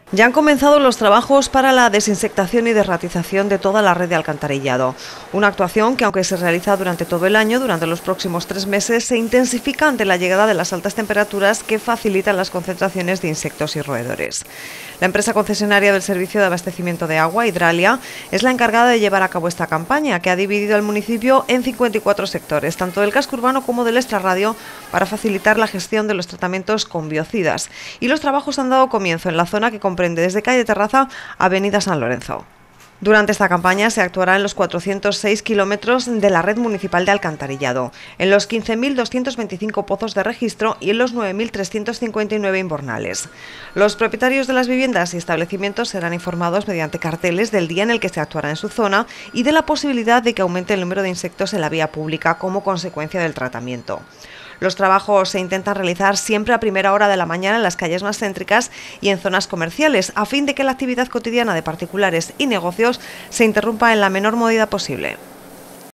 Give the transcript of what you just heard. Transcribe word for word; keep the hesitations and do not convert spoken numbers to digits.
Ya han comenzado los trabajos para la desinsectación y derratización de toda la red de alcantarillado. Una actuación que, aunque se realiza durante todo el año, durante los próximos tres meses, se intensifica ante la llegada de las altas temperaturas que facilitan las concentraciones de insectos y roedores. La empresa concesionaria del servicio de abastecimiento de agua, Hidralia, es la encargada de llevar a cabo esta campaña, que ha dividido al municipio en cincuenta y cuatro sectores, tanto del casco urbano como del extrarradio, para facilitar la gestión de los tratamientos con biocidas. Y los trabajos han dado comienzo en la zona que comprende desde calle Terraza a avenida San Lorenzo. Durante esta campaña se actuará en los cuatrocientos seis kilómetros de la red municipal de alcantarillado, en los quince mil doscientos veinticinco pozos de registro y en los nueve mil trescientos cincuenta y nueve invernales. Los propietarios de las viviendas y establecimientos serán informados mediante carteles del día en el que se actuará en su zona y de la posibilidad de que aumente el número de insectos en la vía pública como consecuencia del tratamiento. Los trabajos se intentan realizar siempre a primera hora de la mañana en las calles más céntricas y en zonas comerciales, a fin de que la actividad cotidiana de particulares y negocios se interrumpa en la menor medida posible.